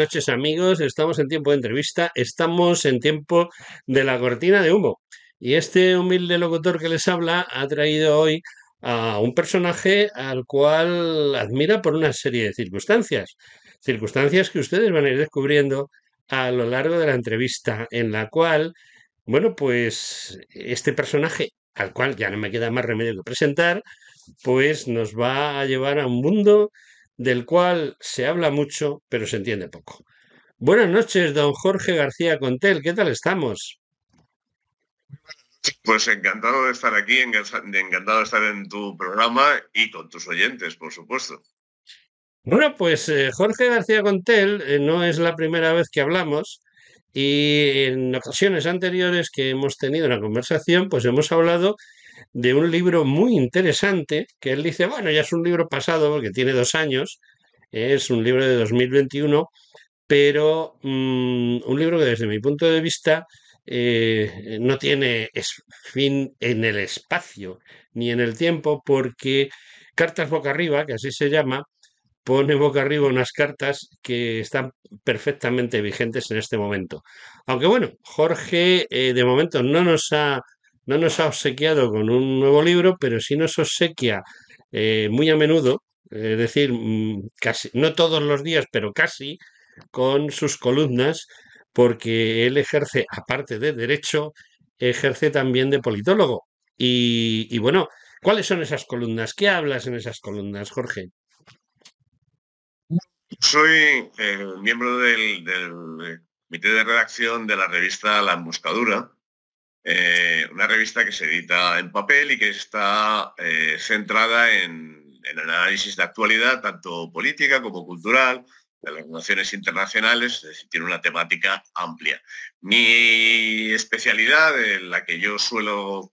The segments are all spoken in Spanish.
noches, amigos. Estamos en tiempo de entrevista, estamos en tiempo de la cortina de humo. Y este humilde locutor que les habla ha traído hoy a un personaje al cual admira por una serie de circunstancias. Circunstancias que ustedes van a ir descubriendo a lo largo de la entrevista, en la cual, bueno, pues este personaje, al cual ya no me queda más remedio que presentar, pues nos va a llevar a un mundo del cual se habla mucho, pero se entiende poco. Buenas noches, don Jorge García Contel, ¿qué tal estamos? Pues encantado de estar aquí, encantado de estar en tu programa y con tus oyentes, por supuesto. Bueno, pues Jorge García Contel no es la primera vez que hablamos y en ocasiones anteriores que hemos tenido una conversación, pues hemos hablado de un libro muy interesante que él dice, bueno, ya es un libro pasado porque tiene 2 años, es un libro de 2021, pero un libro que desde mi punto de vista no tiene fin en el espacio ni en el tiempo, porque Cartas Boca Arriba, que así se llama, pone boca arriba unas cartas que están perfectamente vigentes en este momento. Aunque bueno, Jorge de momento no nos ha obsequiado con un nuevo libro, pero sí nos obsequia muy a menudo, es decir, casi, no todos los días, pero casi, con sus columnas, porque él ejerce, aparte de derecho, ejerce también de politólogo. Y bueno, ¿cuáles son esas columnas? ¿Qué hablas en esas columnas, Jorge? Soy miembro del comité de redacción de la revista La Emboscadura, una revista que se edita en papel y que está centrada en el análisis de actualidad, tanto política como cultural, de las relaciones internacionales, es decir, tiene una temática amplia. Mi especialidad, en la que yo suelo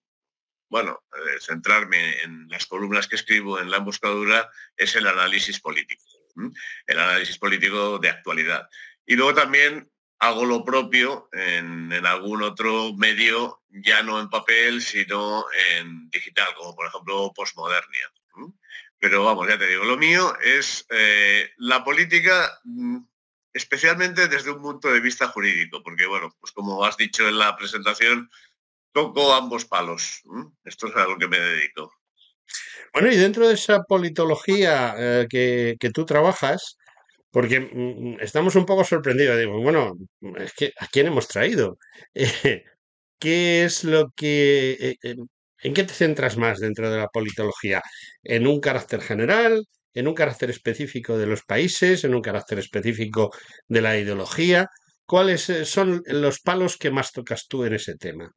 centrarme en las columnas que escribo en La Emboscadura, es el análisis político, el análisis político de actualidad. Y luego también hago lo propio en algún otro medio, ya no en papel, sino en digital, como por ejemplo Postmodernia. Pero vamos, ya te digo, lo mío es la política, especialmente desde un punto de vista jurídico, porque bueno, pues como has dicho en la presentación, toco ambos palos. Esto es a lo que me dedico. Bueno, y dentro de esa politología que tú trabajas, porque estamos un poco sorprendidos, digo, bueno, es que ¿a quién hemos traído? Eh, ¿Qué es lo que, en qué te centras más dentro de la politología? ¿En un carácter general? ¿En un carácter específico de los países? ¿En un carácter específico de la ideología? ¿Cuáles son los palos que más tocas tú en ese tema?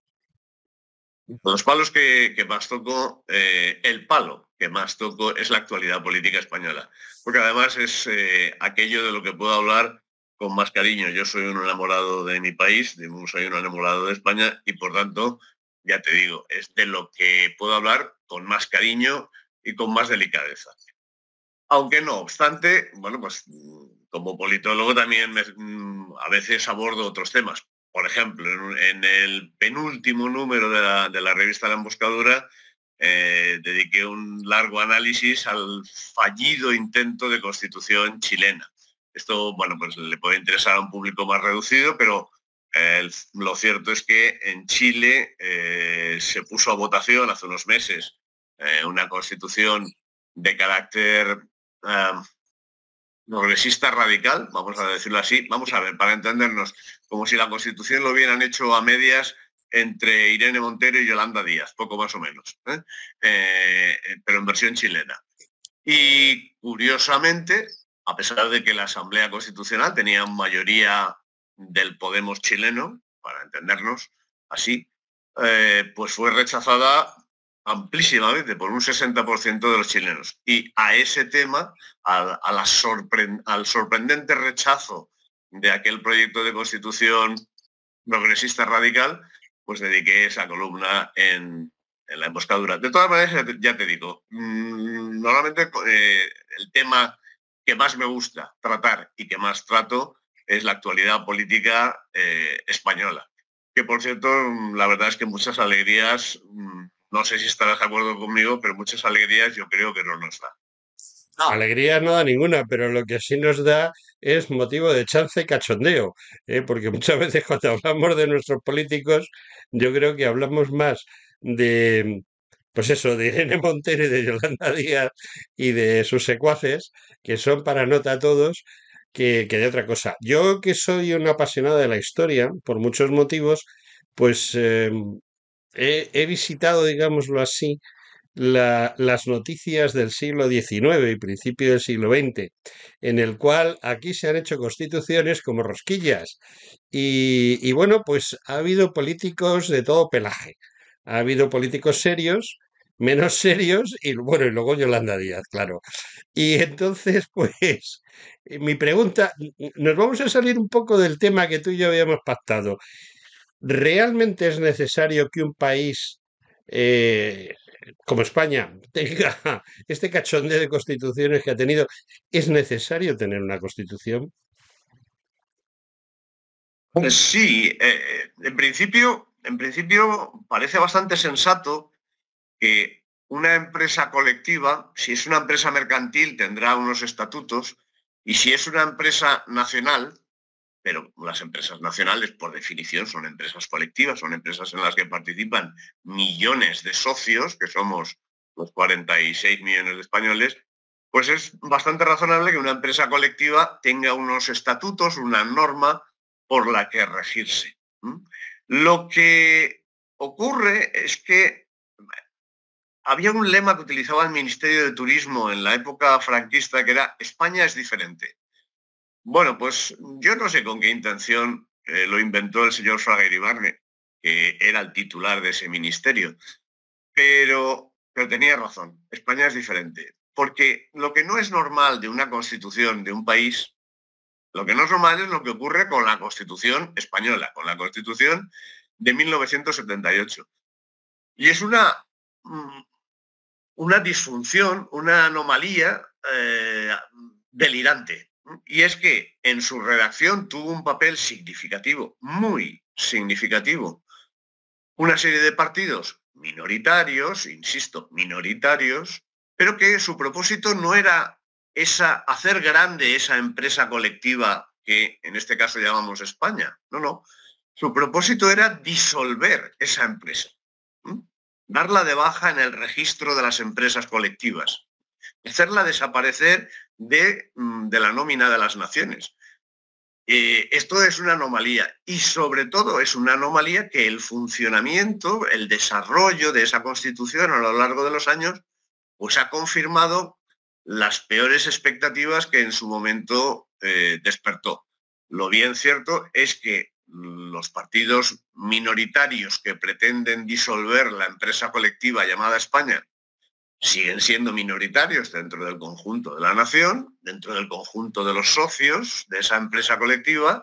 Los palos que más toco, el palo que más toco es la actualidad política española, porque además es aquello de lo que puedo hablar con más cariño. Yo soy un enamorado de mi país, soy un enamorado de España y por tanto, ya te digo, es de lo que puedo hablar con más cariño y con más delicadeza. Aunque no obstante, bueno, pues como politólogo también a veces abordo otros temas. Por ejemplo, en el penúltimo número de la revista La Emboscadura, dediqué un largo análisis al fallido intento de constitución chilena. Esto, bueno, pues le puede interesar a un público más reducido, pero lo cierto es que en Chile se puso a votación hace unos meses una constitución de carácter uh, progresista radical, vamos a decirlo así. Vamos a ver, para entendernos, como si la Constitución lo hubieran hecho a medias entre Irene Montero y Yolanda Díaz, poco más o menos, pero en versión chilena. Y curiosamente, a pesar de que la Asamblea Constitucional tenía mayoría del Podemos chileno, para entendernos así, pues fue rechazada amplísimamente por un 60% de los chilenos. Y a ese tema, al sorprendente rechazo de aquel proyecto de constitución progresista radical, pues dediqué esa columna en La Emboscadura. De todas maneras, ya te digo, normalmente el tema que más me gusta tratar y que más trato es la actualidad política española. Que por cierto, la verdad es que muchas alegrías, no sé si estarás de acuerdo conmigo, pero muchas alegrías yo creo que no nos da. No, alegría no da ninguna, pero lo que sí nos da es motivo de chance y cachondeo, porque muchas veces cuando hablamos de nuestros políticos, yo creo que hablamos más de, pues eso, de Irene Montero y de Yolanda Díaz y de sus secuaces, que son para nota todos, que de otra cosa. Yo que soy un apasionado de la historia, por muchos motivos, pues he visitado, digámoslo así, las noticias del siglo XIX y principio del siglo XX, en el cual aquí se han hecho constituciones como rosquillas. Y bueno, pues ha habido políticos de todo pelaje. Ha habido políticos serios, menos serios, y bueno, y luego Yolanda Díaz, claro. Y entonces, pues, mi pregunta, nos vamos a salir un poco del tema que tú y yo habíamos pactado. ¿Realmente es necesario que un país como España tenga este cachondeo de constituciones que ha tenido? ¿Es necesario tener una constitución? Pues sí, en principio parece bastante sensato que una empresa colectiva, si es una empresa mercantil, tendrá unos estatutos, y si es una empresa nacional, pero las empresas nacionales, por definición, son empresas colectivas, son empresas en las que participan millones de socios, que somos los 46 millones de españoles, pues es bastante razonable que una empresa colectiva tenga unos estatutos, una norma por la que regirse. ¿Mm? Lo que ocurre es que había un lema que utilizaba el Ministerio de Turismo en la época franquista que era España es diferente. Bueno, pues yo no sé con qué intención lo inventó el señor Fraga Iribarne, que era el titular de ese ministerio, pero tenía razón, España es diferente, porque lo que no es normal de una constitución de un país, lo que no es normal es lo que ocurre con la Constitución española, con la Constitución de 1978. Y es mm, una disfunción, una anomalía delirante. Y es que en su redacción tuvo un papel significativo, muy significativo, una serie de partidos minoritarios, insisto, minoritarios, pero que su propósito no era hacer grande esa empresa colectiva que en este caso llamamos España. No, no. Su propósito era disolver esa empresa, ¿m? Darla de baja en el registro de las empresas colectivas, hacerla desaparecer de la nómina de las naciones. Esto es una anomalía y sobre todo es una anomalía que el funcionamiento, el desarrollo de esa constitución a lo largo de los años, pues ha confirmado las peores expectativas que en su momento despertó. Lo bien cierto es que los partidos minoritarios que pretenden disolver la empresa colectiva llamada España siguen siendo minoritarios dentro del conjunto de la nación, dentro del conjunto de los socios de esa empresa colectiva,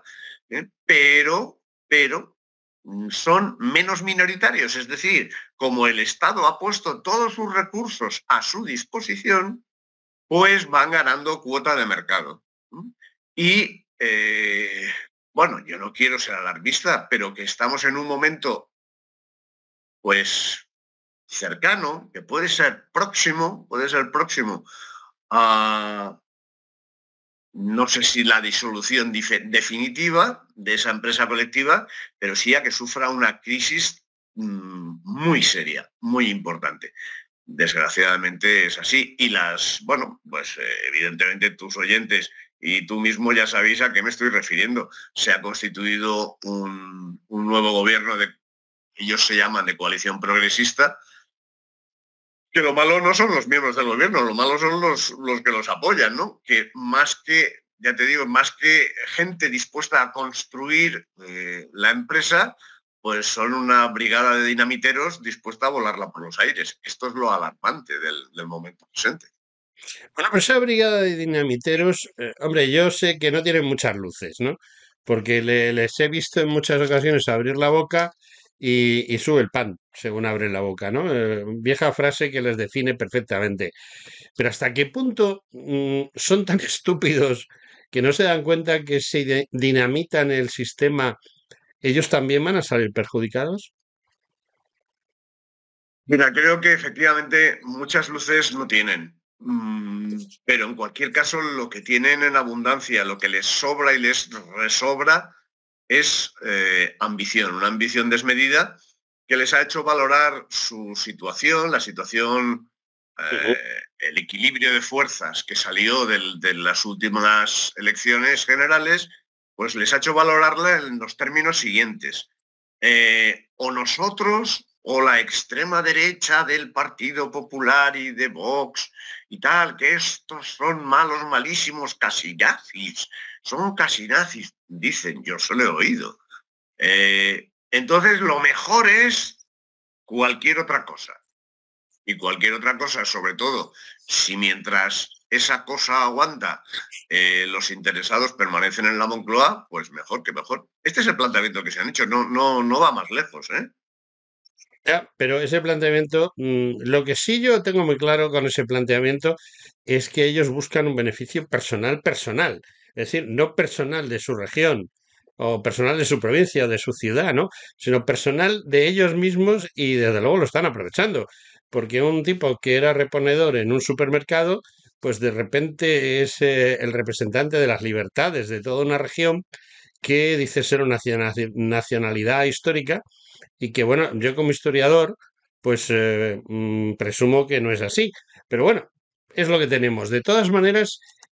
pero son menos minoritarios. Es decir, como el Estado ha puesto todos sus recursos a su disposición, pues van ganando cuota de mercado. Y, bueno, yo no quiero ser alarmista, pero que estamos en un momento, pues, cercano, que puede ser próximo a, no sé si la disolución definitiva de esa empresa colectiva, pero sí a que sufra una crisis muy seria, muy importante. Desgraciadamente es así. Y bueno, pues evidentemente tus oyentes y tú mismo ya sabéis a qué me estoy refiriendo. Se ha constituido un nuevo gobierno ellos se llaman de coalición progresista, que lo malo no son los miembros del gobierno, lo malo son los que los apoyan, ¿no? Que más que, ya te digo, más que gente dispuesta a construir la empresa, pues son una brigada de dinamiteros dispuesta a volarla por los aires. Esto es lo alarmante del momento presente. Bueno, pues esa brigada de dinamiteros, hombre, yo sé que no tienen muchas luces, ¿no? Porque les he visto en muchas ocasiones abrir la boca y sube el pan, según abren la boca, ¿no? Vieja frase que les define perfectamente. Pero ¿hasta qué punto son tan estúpidos que no se dan cuenta que si dinamitan el sistema, ellos también van a salir perjudicados? Mira, creo que efectivamente muchas luces no tienen. pero en cualquier caso lo que tienen en abundancia, lo que les sobra y les resobra es ambición, una ambición desmedida que les ha hecho valorar su situación, la situación, el equilibrio de fuerzas que salió de las últimas elecciones generales, pues les ha hecho valorarla en los términos siguientes. O nosotros o la extrema derecha del Partido Popular y de Vox y tal, que estos son malos, malísimos, casi nazis, son casi nazis, dicen, yo se lo he oído. Entonces lo mejor es cualquier otra cosa. Y cualquier otra cosa, sobre todo, si mientras esa cosa aguanta, los interesados permanecen en la Moncloa, pues mejor que mejor. Este es el planteamiento que se han hecho, no va más lejos, ¿eh? Ya, pero ese planteamiento, lo que sí yo tengo muy claro con ese planteamiento es que ellos buscan un beneficio personal, personal, es decir, no personal de su región o personal de su provincia o de su ciudad, ¿no? Sino personal de ellos mismos y desde luego lo están aprovechando, porque un tipo que era reponedor en un supermercado, pues de repente es el representante de las libertades de toda una región que dice ser una nacionalidad histórica y que, bueno, yo como historiador, pues presumo que no es así. Pero bueno, es lo que tenemos. De todas maneras,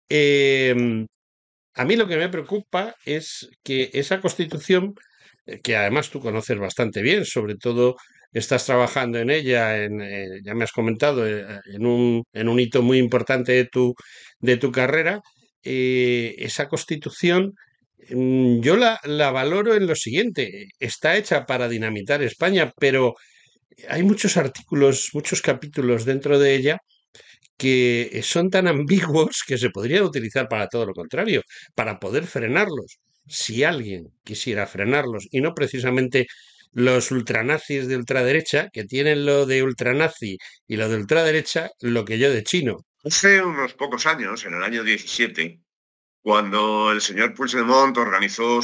a mí lo que me preocupa es que esa constitución, que además tú conoces bastante bien, sobre todo estás trabajando en ella, ya me has comentado, en un hito muy importante de tu carrera, esa constitución yo la valoro en lo siguiente, está hecha para dinamitar España, pero hay muchos artículos, muchos capítulos dentro de ella que son tan ambiguos que se podrían utilizar para todo lo contrario, para poder frenarlos, si alguien quisiera frenarlos, y no precisamente los ultranazis de ultraderecha, que tienen lo de ultranazi y lo de ultraderecha, lo que yo de chino. Hace unos pocos años, en el año 17, cuando el señor Puigdemont organizó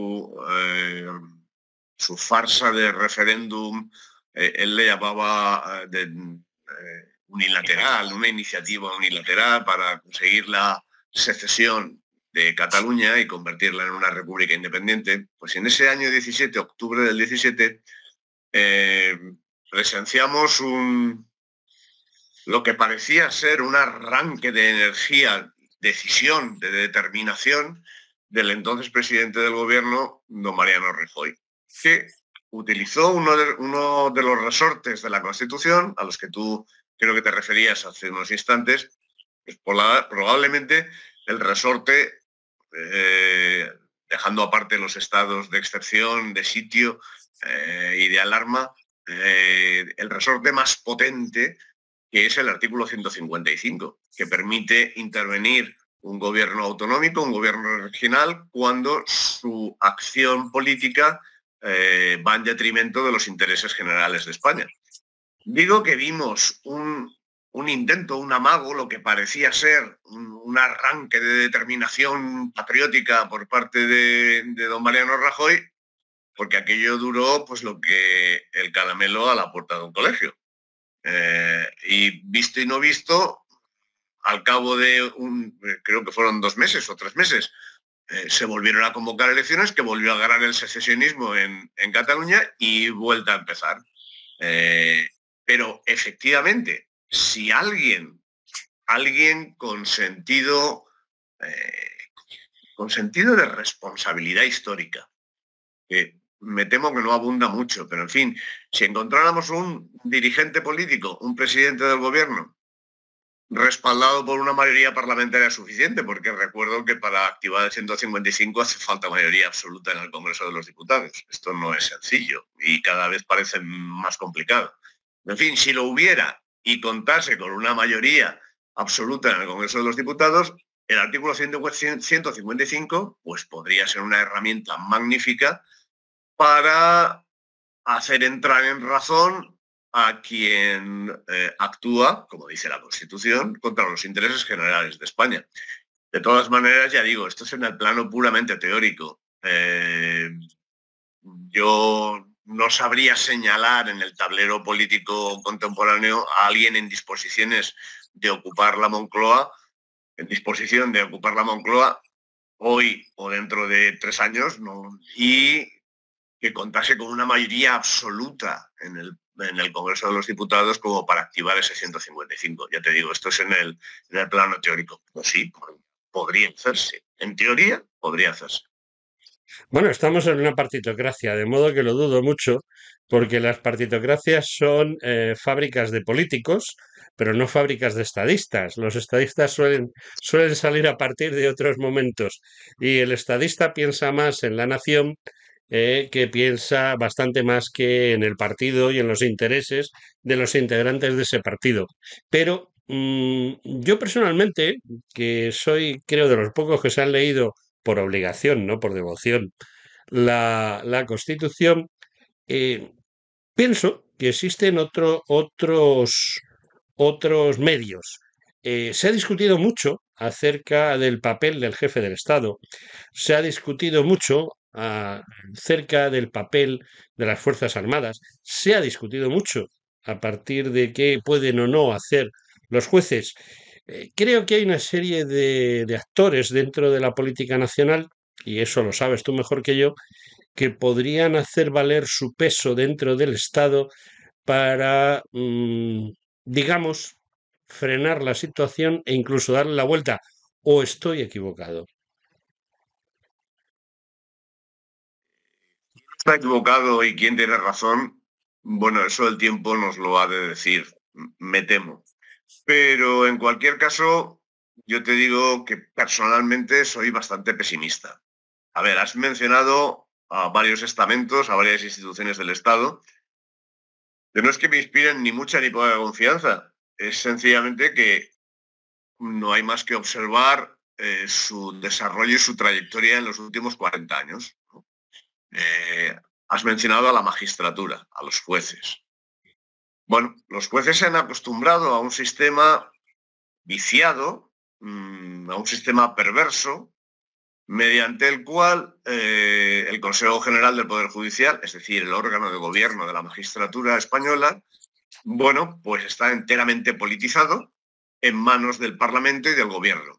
su farsa de referéndum, él le llamaba unilateral, una iniciativa unilateral para conseguir la secesión de Cataluña y convertirla en una república independiente, pues en ese año 17, octubre del 17, presenciamos lo que parecía ser un arranque de energía, decisión, de determinación del entonces presidente del gobierno, don Mariano Rajoy, que utilizó uno de los resortes de la Constitución, a los que tú creo que te referías hace unos instantes, pues probablemente el resorte, dejando aparte los estados de excepción, de sitio y de alarma, el resorte más potente, que es el artículo 155, que permite intervenir un gobierno autonómico, un gobierno regional, cuando su acción política va en detrimento de los intereses generales de España. Digo que vimos un intento, un amago, lo que parecía ser un arranque de determinación patriótica por parte de don Mariano Rajoy, porque aquello duró pues lo que el caramelo a la puerta de un colegio. Y visto y no visto, al cabo de creo que fueron 2 meses o 3 meses, se volvieron a convocar elecciones, que volvió a ganar el secesionismo en Cataluña y vuelta a empezar. Pero efectivamente, si alguien con sentido de responsabilidad histórica, que me temo que no abunda mucho, pero en fin, si encontráramos un dirigente político, un presidente del gobierno, respaldado por una mayoría parlamentaria suficiente, porque recuerdo que para activar el 155 hace falta mayoría absoluta en el Congreso de los Diputados. Esto no es sencillo y cada vez parece más complicado. En fin, si lo hubiera y contase con una mayoría absoluta en el Congreso de los Diputados, el artículo 155 pues podría ser una herramienta magnífica para hacer entrar en razón a quien actúa, como dice la Constitución, contra los intereses generales de España. De todas maneras, ya digo, esto es en el plano puramente teórico. Yo no sabría señalar en el tablero político contemporáneo a alguien en disposiciones de ocupar la Moncloa en disposición de ocupar la Moncloa hoy o dentro de 3 años, ¿no? Y que contase con una mayoría absoluta en el Congreso de los Diputados como para activar ese 155. Ya te digo, esto es en el plano teórico. Pues sí, podría hacerse. En teoría, podría hacerse. Bueno, estamos en una partitocracia, de modo que lo dudo mucho, porque las partitocracias son fábricas de políticos, pero no fábricas de estadistas. Los estadistas suelen salir a partir de otros momentos y el estadista piensa más en la nación, que piensa bastante más que en el partido y en los intereses de los integrantes de ese partido. Pero yo personalmente, que soy, creo, de los pocos que se han leído por obligación, no por devoción, la Constitución, eh, pienso que existen otros medios. Se ha discutido mucho acerca del papel del jefe del Estado, se ha discutido mucho acerca del papel de las Fuerzas Armadas, se ha discutido mucho a partir de qué pueden o no hacer los jueces. Creo que hay una serie de actores dentro de la política nacional, y eso lo sabes tú mejor que yo, que podrían hacer valer su peso dentro del Estado para, digamos, frenar la situación e incluso darle la vuelta. ¿O estoy equivocado? Está equivocado y quién tiene razón, bueno, eso el tiempo nos lo ha de decir, me temo. Pero en cualquier caso, yo te digo que personalmente soy bastante pesimista. A ver, has mencionado a varios estamentos, a varias instituciones del Estado, que no es que me inspiren ni mucha ni poca confianza, es sencillamente que no hay más que observar su desarrollo y su trayectoria en los últimos 40 años. ¿No? Has mencionado a la magistratura, a los jueces. Bueno, los jueces se han acostumbrado a un sistema viciado, a un sistema perverso, mediante el cual el Consejo General del Poder Judicial, es decir, el órgano de gobierno de la magistratura española, bueno, pues está enteramente politizado en manos del Parlamento y del Gobierno.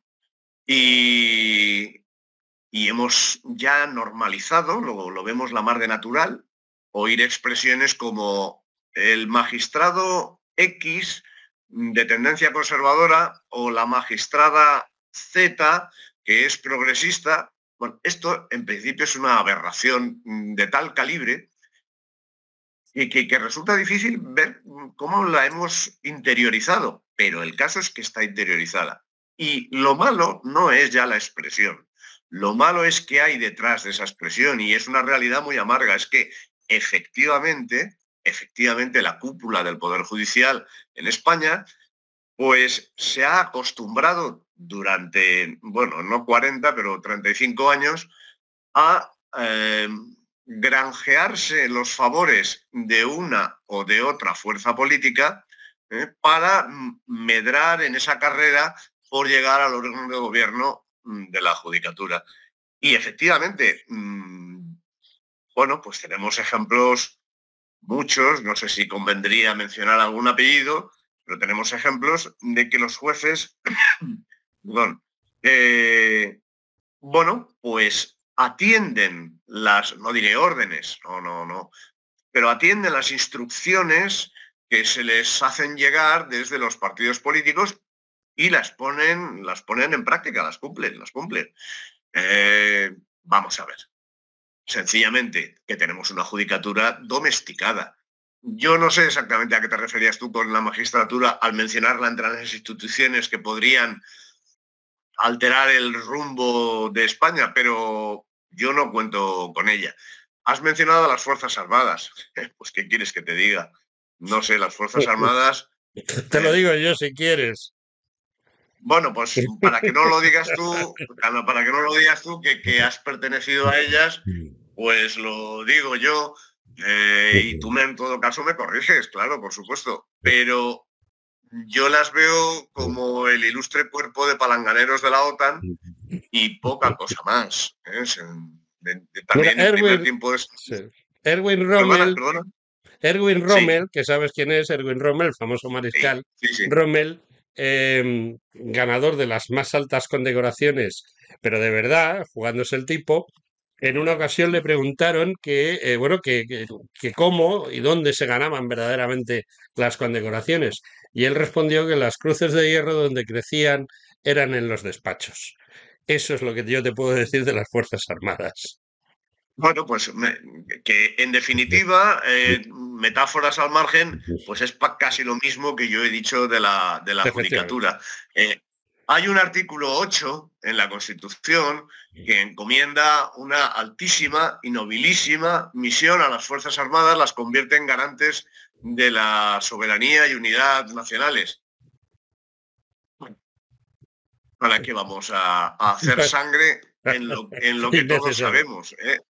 Y, y hemos ya normalizado, lo vemos la mar de natural, oír expresiones como el magistrado X de tendencia conservadora o la magistrada Z que es progresista. Bueno, esto en principio es una aberración de tal calibre y que resulta difícil ver cómo la hemos interiorizado, pero el caso es que está interiorizada. Y lo malo no es ya la expresión, lo malo es que hay detrás de esa expresión y es una realidad muy amarga, es que efectivamente la cúpula del Poder Judicial en España pues se ha acostumbrado durante, bueno, no 40, pero 35 años a granjearse los favores de una o de otra fuerza política para medrar en esa carrera por llegar al órgano de gobierno de la judicatura. Y efectivamente, bueno, pues tenemos ejemplos muchos, no sé si convendría mencionar algún apellido, pero tenemos ejemplos de que los jueces, perdón, bueno, pues atienden las, no diré órdenes, no, pero atienden las instrucciones que se les hacen llegar desde los partidos políticos y las ponen en práctica, las cumplen. Vamos a ver. Sencillamente que tenemos una judicatura domesticada. Yo no sé exactamente a qué te referías tú con la magistratura al mencionarla entre las instituciones que podrían alterar el rumbo de España, pero yo no cuento con ella. Has mencionado a las Fuerzas Armadas. Pues, ¿qué quieres que te diga? No sé, las Fuerzas Armadas... Te lo digo yo si quieres. Bueno, pues para que no lo digas tú, que has pertenecido a ellas, pues lo digo yo, y tú en todo caso me corriges, claro, por supuesto, pero yo las veo como el ilustre cuerpo de palanganeros de la OTAN y poca cosa más. Mira, También el primer tiempo es... sí. Erwin Rommel, Perdona. Erwin Sí, Rommel, que sabes quién es, Erwin Rommel, el famoso mariscal sí. Rommel, ganador de las más altas condecoraciones, pero de verdad, jugándose el tipo. En una ocasión le preguntaron bueno, que cómo y dónde se ganaban verdaderamente las condecoraciones. Y él respondió que las cruces de hierro donde crecían eran en los despachos. Eso es lo que yo te puedo decir de las Fuerzas Armadas. Bueno, pues que en definitiva, metáforas al margen, pues es casi lo mismo que yo he dicho de la Efectivamente. judicatura. Hay un artículo 8 en la Constitución que encomienda una altísima y nobilísima misión a las Fuerzas Armadas, las convierte en garantes de la soberanía y unidad nacionales. ¿Para qué vamos a hacer sangre en lo que todos Innecesario. sabemos?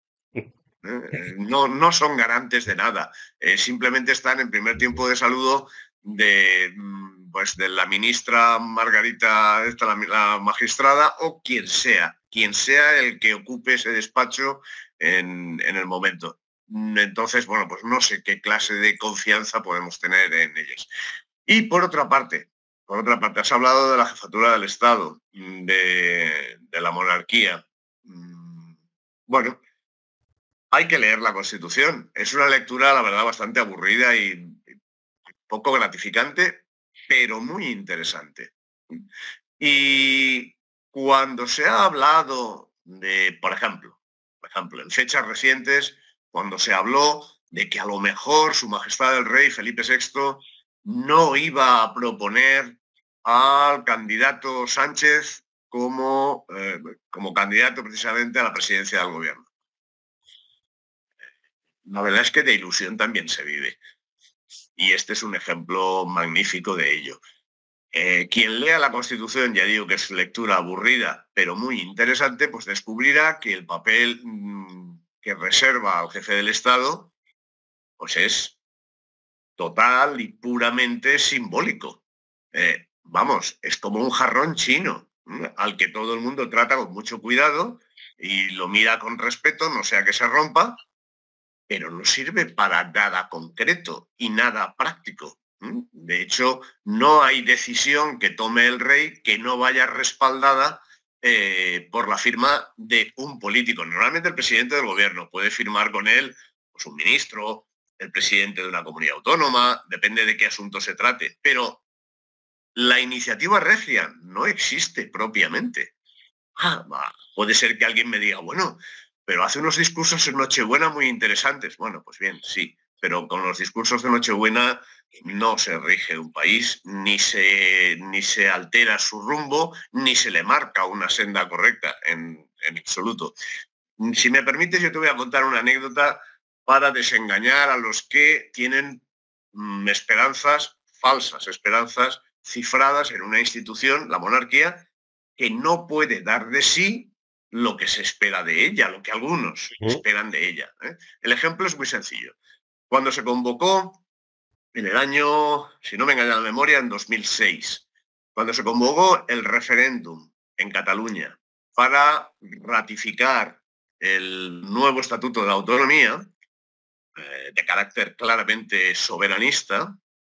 No son garantes de nada. Simplemente están en primer tiempo de saludo pues de la ministra Margarita, la magistrada, o quien sea el que ocupe ese despacho en el momento. Entonces, bueno, pues no sé qué clase de confianza podemos tener en ellos. Y por otra parte, has hablado de la jefatura del Estado, de la monarquía. Bueno, hay que leer la Constitución. Es una lectura, la verdad, bastante aburrida y poco gratificante, pero muy interesante. Y cuando se ha hablado de, por ejemplo, en fechas recientes, cuando se habló de que a lo mejor Su Majestad el Rey Felipe VI no iba a proponer al candidato Sánchez como candidato precisamente a la presidencia del gobierno. La verdad es que de ilusión también se vive. Y este es un ejemplo magnífico de ello. Quien lea la Constitución, ya digo que es lectura aburrida, pero muy interesante, pues descubrirá que el papel que reserva al jefe del Estado, pues es total y puramente simbólico. Vamos, es como un jarrón chino, al que todo el mundo trata con mucho cuidado y lo mira con respeto, no sea que se rompa, pero no sirve para nada concreto y nada práctico. De hecho, no hay decisión que tome el rey que no vaya respaldada por la firma de un político. Normalmente el presidente del gobierno puede firmar con él, pues un ministro, el presidente de una comunidad autónoma, depende de qué asunto se trate, pero la iniciativa regia no existe propiamente. Puede ser que alguien me diga, bueno, pero hace unos discursos en Nochebuena muy interesantes. Bueno, pues bien, sí, pero con los discursos de Nochebuena no se rige un país, ni se altera su rumbo, ni se le marca una senda correcta en absoluto. Si me permites, yo te voy a contar una anécdota para desengañar a los que tienen esperanzas, falsas esperanzas, cifradas en una institución, la monarquía, que no puede dar de sí lo que se espera de ella, lo que algunos esperan de ella. El ejemplo es muy sencillo. Cuando se convocó en el año, si no me engaña la memoria, en 2006, cuando se convocó el referéndum en Cataluña para ratificar el nuevo Estatuto de Autonomía, de carácter claramente soberanista,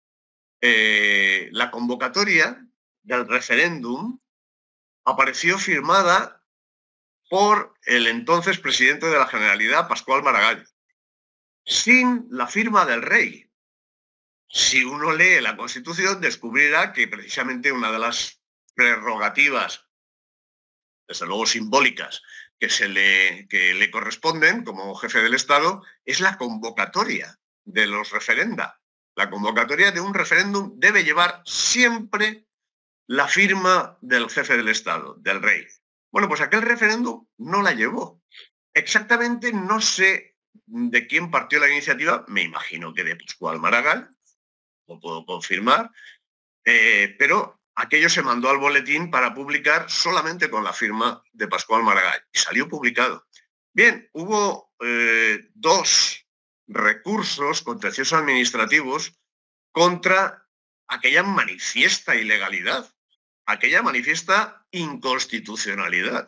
la convocatoria del referéndum apareció firmada por el entonces presidente de la Generalidad, Pascual Maragall, sin la firma del rey. Si uno lee la Constitución, descubrirá que precisamente una de las prerrogativas, desde luego simbólicas, que le corresponden como jefe del Estado, es la convocatoria de los referenda. La convocatoria de un referéndum debe llevar siempre la firma del jefe del Estado, del rey. Bueno, pues aquel referéndum no la llevó. Exactamente no sé de quién partió la iniciativa, me imagino que de Pascual Maragall, lo puedo confirmar, pero aquello se mandó al boletín para publicar solamente con la firma de Pascual Maragall y salió publicado. Bien, hubo 2 recursos contenciosos administrativos contra aquella manifiesta ilegalidad, aquella manifiesta inconstitucionalidad.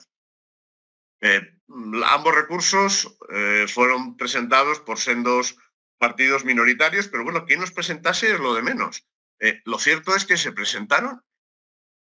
Ambos recursos fueron presentados por sendos partidos minoritarios, pero bueno, quien los presentase es lo de menos. Lo cierto es que se presentaron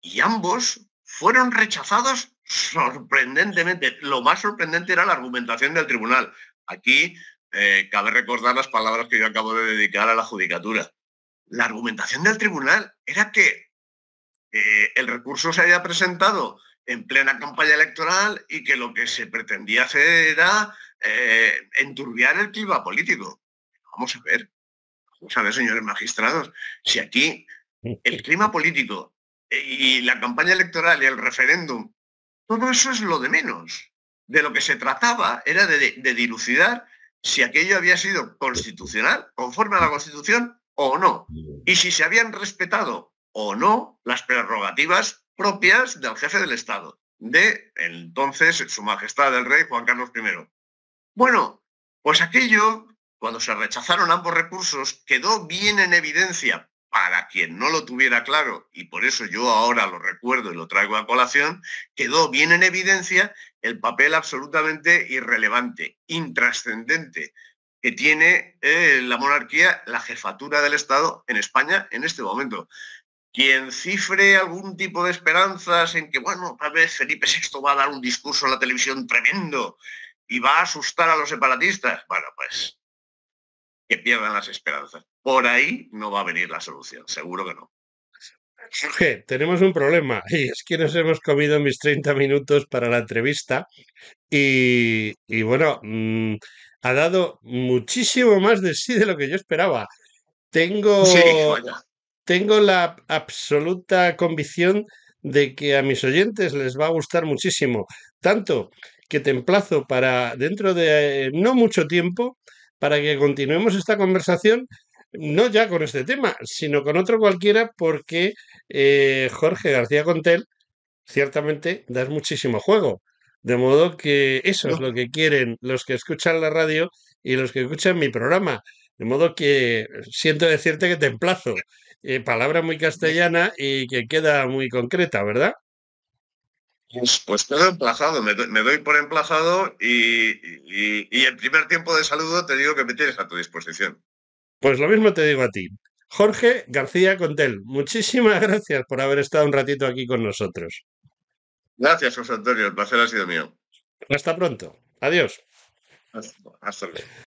y ambos fueron rechazados sorprendentemente. Lo más sorprendente era la argumentación del tribunal. Aquí cabe recordar las palabras que yo acabo de dedicar a la judicatura. La argumentación del tribunal era que el recurso se había presentado en plena campaña electoral y que lo que se pretendía hacer era enturbiar el clima político. Vamos a ver, señores magistrados, si aquí el clima político y la campaña electoral y el referéndum, todo eso es lo de menos. De lo que se trataba era de dilucidar si aquello había sido constitucional, conforme a la Constitución o no, y si se habían respetado o no las prerrogativas propias del jefe del Estado, de entonces Su Majestad el Rey Juan Carlos I. Bueno, pues aquello, cuando se rechazaron ambos recursos, quedó bien en evidencia para quien no lo tuviera claro, y por eso yo ahora lo recuerdo y lo traigo a colación, quedó bien en evidencia el papel absolutamente irrelevante, intrascendente, que tiene la monarquía, la jefatura del Estado en España en este momento. Quien cifre algún tipo de esperanzas en que, bueno, tal vez Felipe VI va a dar un discurso en la televisión tremendo y va a asustar a los separatistas, bueno, pues que pierdan las esperanzas. Por ahí no va a venir la solución, seguro que no. Jorge, tenemos un problema y es que nos hemos comido mis 30 minutos para la entrevista y bueno, ha dado muchísimo más de sí de lo que yo esperaba. Sí, Tengo, vaya. tengo la absoluta convicción de que a mis oyentes les va a gustar muchísimo, tanto que te emplazo para dentro de no mucho tiempo para que continuemos esta conversación, no ya con este tema, sino con otro cualquiera, porque Jorge García Contel ciertamente das muchísimo juego. De modo que eso es lo que quieren los que escuchan la radio y los que escuchan mi programa. De modo que siento decirte que te emplazo. Palabra muy castellana y que queda muy concreta, ¿verdad? Pues quedo emplazado, me doy por emplazado y el primer tiempo de saludo te digo que me tienes a tu disposición. Pues lo mismo te digo a ti. Jorge García Contel, muchísimas gracias por haber estado un ratito aquí con nosotros. Gracias, José Antonio, el placer ha sido mío. Hasta pronto. Adiós. Hasta luego.